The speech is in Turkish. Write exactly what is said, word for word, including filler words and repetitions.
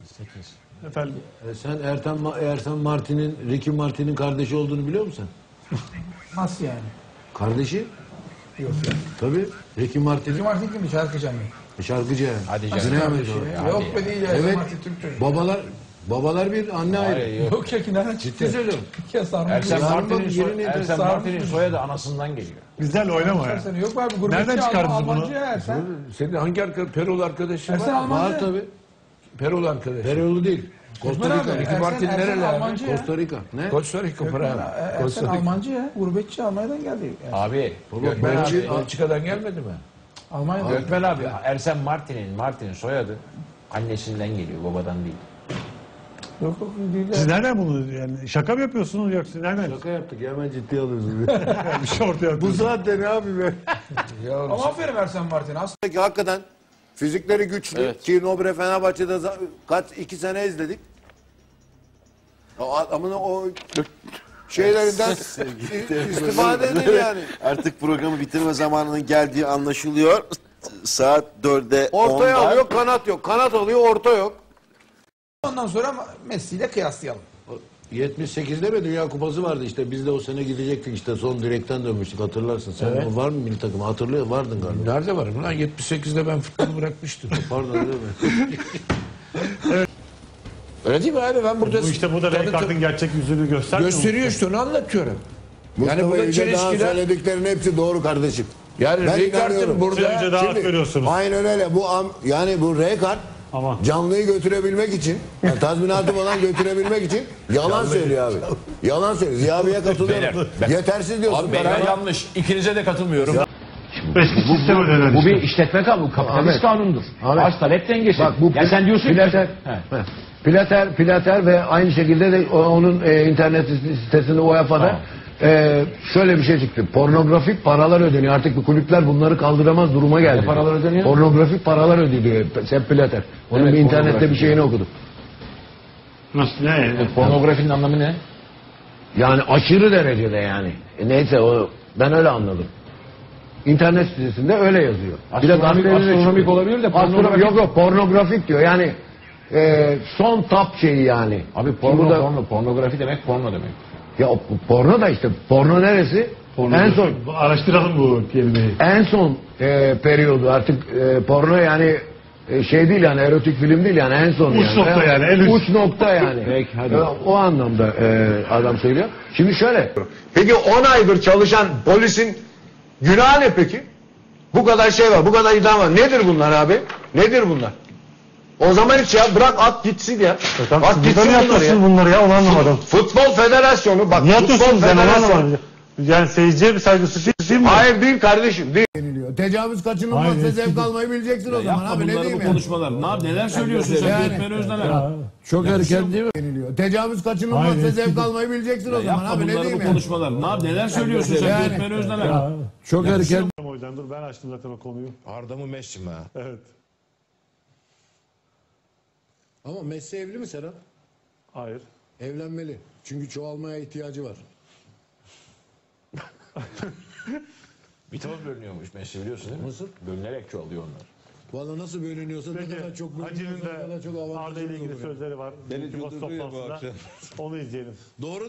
sekiz. Efendim? E sen Ertan, Ersan Martin'in, Ricky Martin'in kardeşi olduğunu biliyor musun? Nasıl yani? Kardeşi? Yok ya. Tabii. Ricky Martin. Ricky Martin kimdi? Şarkıcı mı? Şarkıcı yani. Hadi Nasıl canım. kardeşi ya? Yok be değil ya. Evet. Martin Türk çocuğu. Babalar babalar bir, anne ayrı. Hayır, yok. Yok ya ki nereden Ciddi çıktı? söylüyorum. Ya sarmış. Ersen Yarın Martin'in bak, soy, yerini Ersen enteresan Martin'in sarmış. soyadı anasından geliyor. Bizlerle oynama ya. Seni yok mu abi? Gurbetçi Nereden çıkardınız Alman- bunu? Almancı ya Ersen. Senin hangi arka, Perolu arkadaşın Ersen var? Almancı. Var tabii. Perolu arkadaşın. Perolu değil. Costa Osman Rica. abi, Ricky Martin Ersen, nereli Ersen abi? Almancı ya. Costa Rica. Ne? Costa Rica, Gökmen, bravo. Ersen Costa Rica. Almancı ya. Gurbetçi Almanya'dan geldi. Yani. Abi, Gökmen Belçi- abi, Belçika'dan gelmedi mi? Almanya'dan. Gökmen abi, Ersen Martin'in Martin'in soyadı annesinden geliyor, babadan değil. Yok yok değil Siz ya. nereden bunu yani şaka mı yapıyorsunuz yoksa nereden? Şaka yaptık. Hemen ciddiye alıyorsunuz. Bir şey ortaya Bu atıyorsunuz. saatte ne yapayım ben? Ama aferin Ersen Martin. Aslında Peki hakikaten fizikleri güçlü. Evet. Ki Nobre Fenerbahçe'de za- kaç iki sene izledik. O adamın o şeylerinden istifade edin yani. Artık programı bitirme zamanının geldiği anlaşılıyor. Saat dörde Ortaya onda. alıyor, kanat yok. Kanat alıyor, orta yok. ondan sonra Messi ile kıyaslayalım. yetmiş sekizde mi Dünya Kupası vardı işte. Biz de o sene gidecektik işte. Son direkten dönmüştük, hatırlarsın. Sen Evet. o var mı milli takımı? Hatırlıyor, vardın galiba. Nerede varım lan? yetmiş sekizde ben futbolu bırakmıştım. Pardon değil mi? Öyle değil mi abi? Ben burada... Bu işte bu da renk kartın gerçek yüzünü göstermiyor mu? Gösteriyor işte, onu anlatıyorum. Mustafa burada Yüce Dağ'ın çelişkiler- söylediklerinin hepsi doğru kardeşim. Yani Ben Ricard'ın inanıyorum. Siz önce burada... daha Şimdi- hak veriyorsunuz. Aynen öyle. Bu am, yani bu R kart Ama canlıyı götürebilmek için, yani tazminatı falan götürebilmek için yalan söylüyor abi. Yalan söylüyor. Ziya abiye katılıyorum. Beyler, ben- Yetersiz diyorsun. Abi beyler yanlış, ikinize de katılmıyorum. eski sistem ödenen Bu işte. bir işletme kanunu, bu kapitalist Ahmet. kanundur. Ahmet. Arz talep dengesi. Bak bu ya sen diyorsun Plater, ki... He. Plater, Plater ve aynı şekilde de o- onun e, internet sitesinde U E F A'da Tamam. e, şöyle bir şey çıktı. Pornografik paralar ödeniyor. Artık bu kulüpler bunları kaldıramaz duruma geldi. Ne paralar ödeniyor? Pornografik paralar ödüyor. Sepp Plater. Onun Evet, bir internette pornografi. bir şeyini okudum. Nasıl ne? Pornografinin anlamı ne? Yani aşırı derecede yani. E, neyse o ben öyle anladım. İnternet sitesinde öyle yazıyor. Bir de Astronomik, gazetelerde de astronomik çıkıyor. olabilir de Astronomik- pornografik... Yok yok pornografik diyor. Yani e, son tap şeyi yani. Abi porno, Burada- porno, pornografi demek porno demek. Ya o porno da işte porno neresi? En son Araştıralım bu kelimeyi. en son e, periyodu artık e, porno yani e, şey değil yani erotik film değil yani en son Uç yani. nokta yani, en üst. Uç nokta yani. Peki, hadi. E, o anlamda e, adam söylüyor. Şimdi şöyle. Peki on aydır çalışan polisin günahı ne peki? Bu kadar şey var, bu kadar idam var. Nedir bunlar abi? Nedir bunlar? O zaman hiç ya bırak at gitsin ya. At gitsin bunları ya. bunları ya onu anlamadım. Futbol Federasyonu bak Niye Futbol atıyorsunuz ben onu Federasyonu. anlamadım. Yani seyirciye bir saygısızlık değil mi? Hayır değil kardeşim değil. Deniliyor. Tecavüz kaçınılmazsa Hayır, zevk almayı bileceksin o zaman abi ne diyeyim yani. konuşmalar. Ne yap, neler söylüyorsun sen Yani- Gökmen Özdener? Çok erken değil mi? Deniliyor. Tecavüz kaçınılmazsa Hayır, zevk almayı bileceksin o zaman Yapma abi ne bunları diyeyim bu yani. konuşmalar. Ne yap, neler söylüyorsun sen Yani- Gökmen Özdener? Çok erken. O yüzden dur ben açtım zaten o konuyu. Arda mı Messi mi ha? Evet. Ama Messi evli mi Serap? Hayır. Evlenmeli. Çünkü çoğalmaya ihtiyacı var. Mitoz bölünüyormuş Messi biliyorsun değil mi? Nasıl? Bölünerek çoğalıyor onlar. Valla nasıl bölünüyorsa ne kadar Peki çok Hacı'nın bölünüyorsa o kadar çok de avantajı Arda ile ilgili oluyor. sözleri var. Beni Bugünkü basın güldürdü ya bu toplantısında. akşam. Onu izleyelim. Doğru